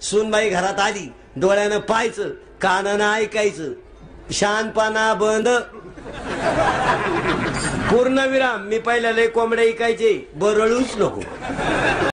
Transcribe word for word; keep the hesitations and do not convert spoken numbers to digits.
सूनबाई घरात आली, डोळ्यानं पाहायचं, कानानं ऐकायचं, शानपणा बंद. पूर्ण विराम. मी पहिल्या लय कोंबड्या ऐकायचे, बरळूच नको.